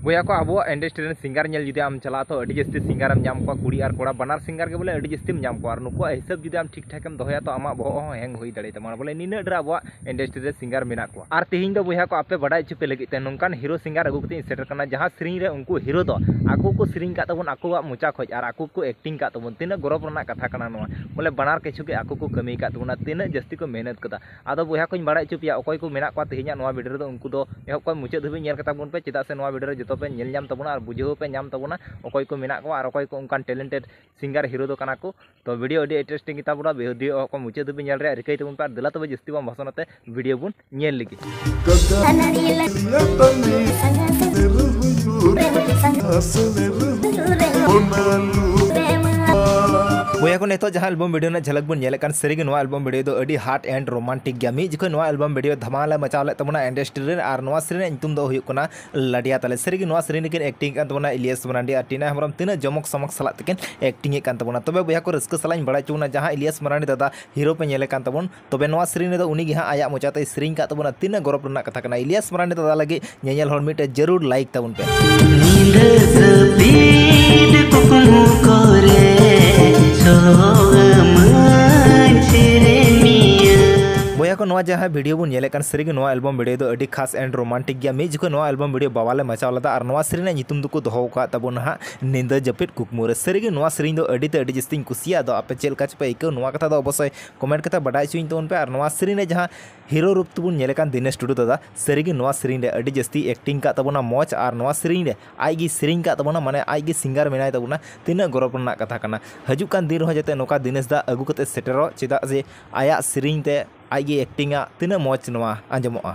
बोया को अब इंडस्ट्री सिंगार जुदी आम चला तो जस्ती सिंगार नाम को कुड़ी और कोड़ा बनार सिंगार के बोले जस्ती नाम को नुक हिसाब जुदी आम ठीक ठाक दोया तो आमा बहक हेंग हो दाड़े तमा बोले नीना ढेर अब इंडस्ट्री सिंगार मेना को और तेहन दो बोया को आपे बड़ा चुपे लगे नौकान हिरो सिंगार अगू कते सेटर करना जहाँ सेरी उनको हिरो दो आको को सेरी का तबन आको मोचा खज और आको को एक्टिंग का तबन तीना गौरव रना कथा करना बोले बनार किछु के आको को कमी का तबना तीना जस्ती को मेहनत कदा आदो बोया को बड़ा चुपिया अकय को मेना को तेहन वीडियो रे उनको दो एहब को मुचाद धाबी नेल कता बन पे चेदा से वीडियो जो पे नेल नाम तबना और बुझाव पे नाम तबना अकय को मेना को और अकय को उनकान टैलेंटेड सिंगार हिरो दो कना को तो वीडियो अडी इंटरेस्टिंग गीता बुड़ा वीडियो को मुचाद धाबी नेल रे रिकाई तबन पे दिला तबे जस्ती बम भाषणते वीडियो बुन नेल लगी बोया को नेतो जहाँ एल्बम वीडियो ना झलक बन नेलेकान सरीगे नवा एल्बम वीडियो दो अडी हार्ट एंड रोमांटिक गया मी जिखो नवा एल्बम वीडियो धमाला मचावले तबना इंडस्ट्री रे और नवा सरी ᱧᱩᱛᱩᱢ दो हुयुक कना लडिया तले सरीगे नवा सरी निकिन एक्टिंग कान तबना इलियास मरांडी और टीना हेम्ब्रम तीना जमक समक सलाक तकिन एक्टिंग कान तबना तबे बोया को रस्क सलाइन बड़ा चुना जहाँ इलियास मरांडी दादा हीरो पे नेले कान तबन तबे नवा सरी ने दो उनी गे आया मोचाते सरींग का तबना तीना गौरव रना कथा कना इलियास मरांडी दादा लगे नेनेल हर मिटे जरूर लाइक तबन पे बोया को नवा जहाँ वीडियो बन नेलेकान सरीगे नवा एल्बम वीडियो दो अडी खास एंड रोमांटिक गया मी जिखो नवा एल्बम वीडियो बावाले मचाव लदा और नवा सरी ᱧᱩᱛᱩᱢ दुको दोहो का तबन हा निंदा जपित कुकमुरे सरीगे नवा सरी दो अडी ते अडी जस्ती कुसिया दो आपे चेल काच पे इको नवा कथा दो अवश्य कमेंट कथा बडाय चुइन तबन पे और नवा सरी ने जहाँ हिरो रूप तबन नेलेकान दिनेश टुडू दादा सरीगे नवा सरी रे अडी जस्ती एक्टिंग का तबना मौज और नवा सरी रे आइगी सरींग का तबना माने आइगी सिंगार मेनाय तबना तीना गौरव रना कथा कना हजुक कान दिन हो जते नोका दिनेश दा अगु कते सेटेरो चेदा जे आया सरींग ते आइगे एक्टिंग तीना मौज नवा आंजमोआ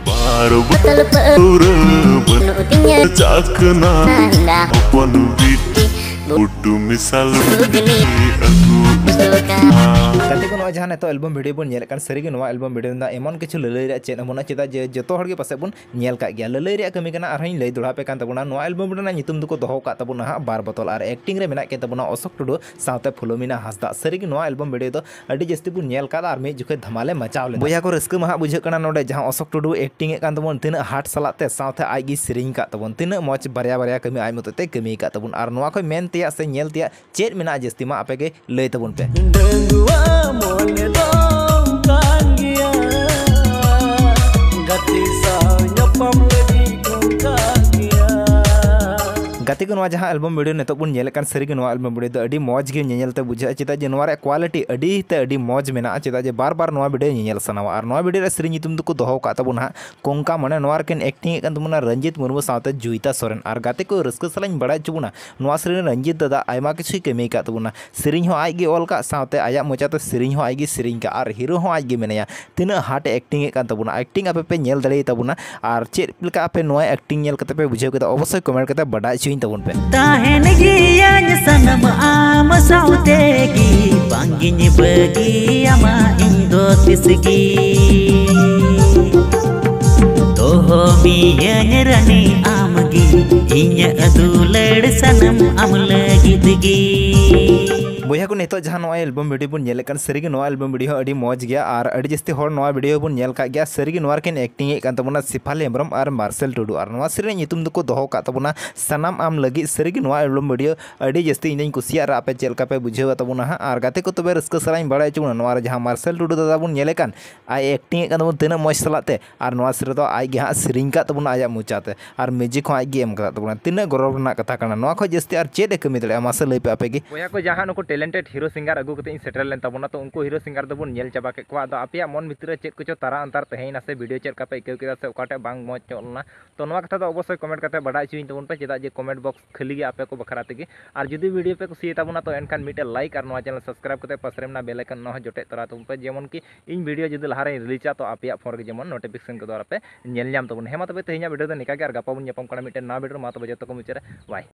कते को जहाँ नेतो एल्बम वीडियो बन नेलेकान सरीगे नवा एल्बम वीडियो दा एमन किछु ललई रे चेन हमना चेदा जे जतो हर गे पासे बन नेल का गया ललई रे कमी कना आरहन लई दुड़ा पे कान तबना नवा एल्बम वीडियो ना ᱧᱩᱛᱩᱢ दुको दोहो का तबना हा बार बोतल और एक्टिंग रे मेना के तबना अशोक टुडू साथे फुलोमिना हासदा सरीगे नवा एल्बम वीडियो दो अडी जस्ती बन नेल का और मे जुखे धमाले मचाव ले बोया को रस्क महा बुझे कना नोडे जहाँ अशोक टुडू एक्टिंग ए कान तबन तीना हार्ट सलाते साथे आइगी सरींग का तबन तीना मौज बारिया बारिया कमी आइ मतते कमी का तबन और नवा को मेन तिया से नेल तिया चेत मेना जस्ती मा आपे के लई तबन पे गति को नवा जहाँ एल्बम वीडियो नेतो बन नेलेकान सरीगे नवा एल्बम वीडियो दो अडी मौज गे नेलते बुझा चेदा जे नवा रे क्वालिटी अडी ते अडी मौज मेना चेदा जे बार बार नवा वीडियो नेल सनावा और नवा वीडियो रे सरी ᱧᱩᱛᱩᱢ दुको दोहो का तबना कोंका माने नवा रेकिन एक्टिंग कान तबना रंजित मुर्मू साथे जुईता सोरेन और गति को रस्क सलाइन बड़ा चुबना नवा सरी रंजित दादा आयमा किछु कमी का तबना सरीं हो आइगे ऑल का साथे आया मोचाते सरीं हो आइगे सरीं का और हीरो हो आइगे मेनया तीना हार्ट एक्टिंग कान तबना एक्टिंग आपे पे नेल दले तबना और चेद लेका आपे नवा एक्टिंग नेल कते पे बुझाव कदा अवश्य कमेंट कते बडाय चुइन तबन पे ताहेन गियान सनम आम साउतेगी बांगिन बगी आमा इंदो तिसगी तोहो मियन रनी आमगी इन्य अदुलड़ सनम अमलगिदगी बोया को नेतो जहाँ नवा एल्बम वीडियो बन नेलेकान सरीगे नवा एल्बम वीडियो अडी मौज गया और अडी जस्ती हर नवा वीडियो बन नेल का गया सरीगे नवा केन एक्टिंग ए कान तबना सिफाल हेम्ब्रम और मार्शल टुडू और नवा सरी ᱧᱩᱛᱩᱢ दुको दोहो का तबना सनाम आम लगी सरीगे नवा एल्बम वीडियो अडी जस्ती इनई कुसिया रा पे चेलका पे बुझेव तबना हा और गाते को तबे रस्क सराइन बड़ा चुना नवा जहाँ मार्शल टुडू दादा बन नेलेकान आय एक्टिंग ए कान तबन तीना मौज सलाते और नवा सरी दो आय गे हा सरींग का तबना आया मुचाते और म्यूजिक हो आय गे एम का तबना तीना गौरव रना कथा कना नवा खो जस्ती और चेद कमी दले मासे लई पे आपे गे बोया को जहाँ नको टैलेंटेड हीरो सिंगार अगू कते सेटर लेन तबना तो उनको हीरो सिंगार दबन नेल चाबा के को आदो आपिया मन भितर चेक कुछ तारा अंतर तहेना से वीडियो चेक कापे इकौ केदा से ओकाटे बांग मौज चलना तो नवा कथा दो अवश्य कमेंट कते बडाय चुइन तबन पे चेदा जे कमेंट बॉक्स खाली गे आपे को बखरा तेगे और जुदी वीडियो पे कुसी तबना तो एनखान मिटे लाइक और नवा चैनल सब्सक्राइब कते पासरेमना बेल आइकन न जोटे तरा तबन पे जेमन की इन वीडियो जुदी लहारे रिलीजा तो आपिया फोन गे जेमन नोटिफिकेशन को द्वारा पे नेल नाम तबन हेमा तबे तेहिना वीडियो दो निका के और गापा बन नेपम कना मिटे ना वीडियो मा तबे जतो को मुचारे बाय।